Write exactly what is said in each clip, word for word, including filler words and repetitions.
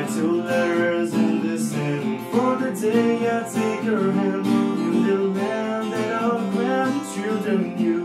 Write two letters in the sand for the day I take your hand in the land that our grandchildren knew.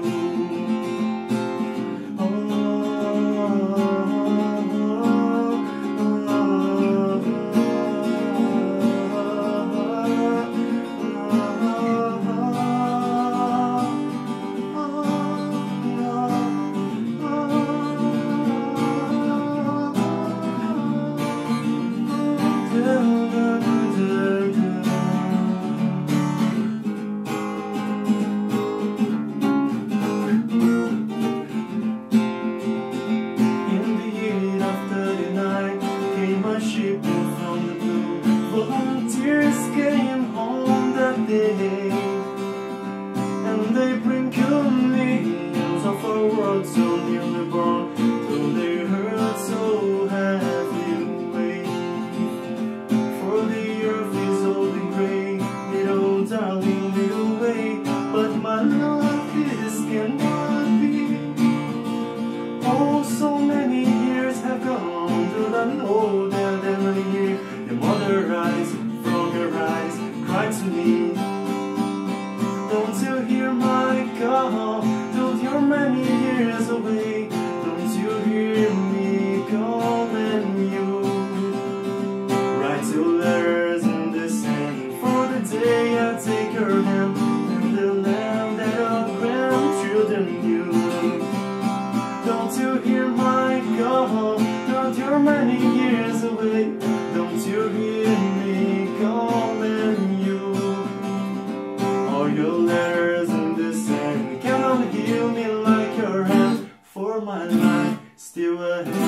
Shipping from the blue, volunteers came home that day, and they bring millions of our world so newly born, though they hurt so heavily away. For the earth is old and grey, little darling, little way, but my love, this cannot be. Oh, so many years have gone, do not know that the mother eyes, from her eyes, cried to me. Don't you hear my call? Though you're many years away, don't you hear me calling you? Write two letters in the sand for the day I take her hand in the land that our grandchildren knew. Don't you hear my call? Though you're many years away, don't you hear me calling you? All your letters in the sand cannot heal me like your hand, for my life still ahead.